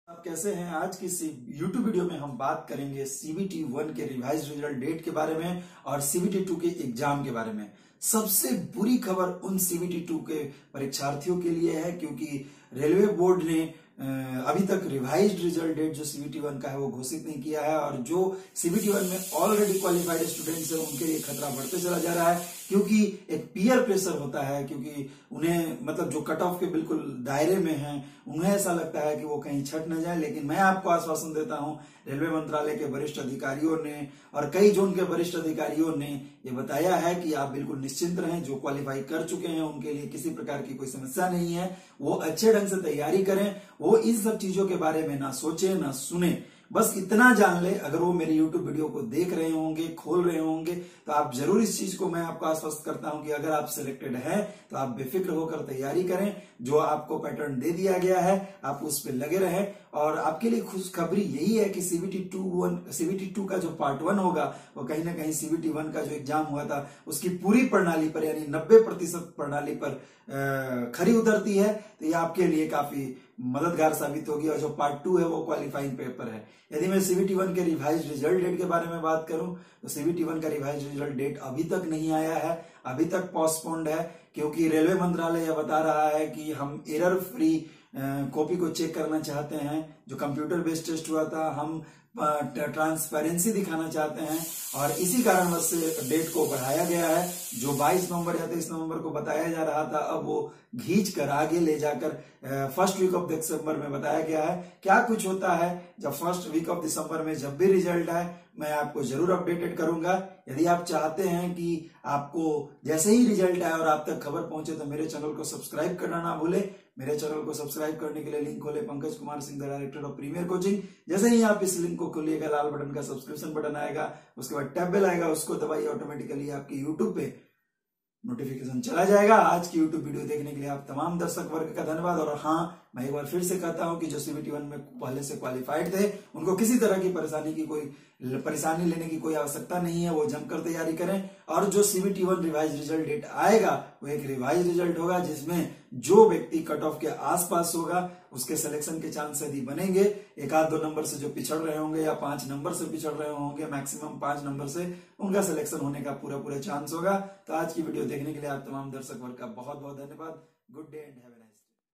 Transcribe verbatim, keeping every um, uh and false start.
आप कैसे हैं। आज की यूट्यूब वीडियो में हम बात करेंगे सीबीटी वन के रिवाइज रिजल्ट डेट के बारे में और सीबीटी टू के एग्जाम के बारे में। सबसे बुरी खबर उन सीबीटी टू के परीक्षार्थियों के लिए है क्योंकि रेलवे बोर्ड ने अभी तक रिवाइज्ड रिजल्ट डेट जो सीबीटी वन का है वो घोषित नहीं किया है और जो सीबीटी वन में ऑलरेडी क्वालिफाइड स्टूडेंट्स हैं उनके लिए खतरा बढ़ते चला जा रहा है क्योंकि एक पीयर प्रेशर होता है, क्योंकि उन्हें मतलब जो कट ऑफ के बिल्कुल दायरे में हैं उन्हें ऐसा लगता है कि वो कहीं छट न जाए। लेकिन मैं आपको आश्वासन देता हूं, रेलवे मंत्रालय के वरिष्ठ अधिकारियों ने और कई जोन के वरिष्ठ अधिकारियों ने ये बताया है कि आप बिल्कुल निश्चिंत रहें। जो क्वालिफाई कर चुके हैं उनके लिए किसी प्रकार की कोई समस्या नहीं है, वो अच्छे ढंग से तैयारी करें, वो इन सब चीजों के बारे में ना सोचे ना सुने। बस इतना जान ले, अगर वो मेरी यूट्यूब वीडियो को देख रहे होंगे, खोल रहे होंगे, तो आप जरूर इस चीज को मैं आपको आश्वस्त करता हूं कि अगर आप सिलेक्टेड हैं तो आप बेफिक्र होकर तैयारी करें। जो आपको पैटर्न दे दिया गया है आप उस पर लगे रहें। और आपके लिए खुशखबरी यही है कि CBT two one CBT two का जो पार्ट वन होगा वो कहीं ना कहीं सीबीटी वन का जो एग्जाम हुआ था उसकी पूरी प्रणाली पर यानी नब्बे प्रतिशत प्रणाली पर खरी उतरती है। तो ये आपके लिए काफी मददगार साबित होगी। और जो पार्ट टू है वो क्वालिफाइंग पेपर है। यदि मैं सीबीटी वन के रिवाइज रिजल्ट डेट के बारे में बात करूं तो सीबीटी वन का रिवाइज रिजल्ट डेट अभी तक नहीं आया है, अभी तक पोस्टपोन्ड है क्योंकि रेलवे मंत्रालय यह बता रहा है कि हम एरर फ्री कॉपी को चेक करना चाहते हैं। जो कंप्यूटर बेस्ड टेस्ट हुआ था हम ट्रांसपेरेंसी दिखाना चाहते हैं और इसी कारणवश से डेट को बढ़ाया गया है। जो बाईस नवंबर या तेईस नवंबर को बताया जा रहा था अब वो घींच कर आगे ले जाकर फर्स्ट वीक ऑफ दिसंबर में बताया गया है। क्या कुछ होता है जब फर्स्ट वीक ऑफ दिसंबर में जब भी रिजल्ट आए मैं आपको जरूर अपडेटेड करूंगा। यदि आप चाहते हैं कि आपको जैसे ही रिजल्ट आए और आप तक खबर पहुंचे तो मेरे चैनल को सब्सक्राइब करना ना भूले। मेरे चैनल को सब्सक्राइब करने के लिए लिंक खोले Pankaj Kumar Singh the director of premier coaching. जैसे ही आप इस लिंक को खोलिएगा लाल बटन का सब्सक्रिप्शन बटन आएगा, उसके बाद टैब बेल आएगा, उसको दबाइए, ऑटोमेटिकली आपके यूट्यूब पे नोटिफिकेशन चला जाएगा। आज की यूट्यूब वीडियो देखने के लिए आप तमाम दर्शक वर्ग का धन्यवाद। और हाँ, मैं एक बार फिर से कहता हूं कि जो सीबीटी वन में पहले से क्वालिफाइड थे उनको किसी तरह की परेशानी की कोई परेशानी लेने की कोई आवश्यकता नहीं है, वो जमकर तैयारी करें। और जो CBT one revise result date आएगा वो एक रिवाइज रिजल्ट होगा जिसमें जो व्यक्ति कट ऑफ के आसपास होगा उसके सिलेक्शन के चांस यदि बनेंगे, एक आध दो नंबर से जो पिछड़ रहे होंगे या पांच नंबर से पिछड़ रहे होंगे, मैक्सिमम पांच नंबर से उनका सिलेक्शन होने का पूरा पूरा चांस होगा। तो आज की वीडियो देखने के लिए आप तमाम दर्शक वर्ग का बहुत बहुत धन्यवाद। Good day and have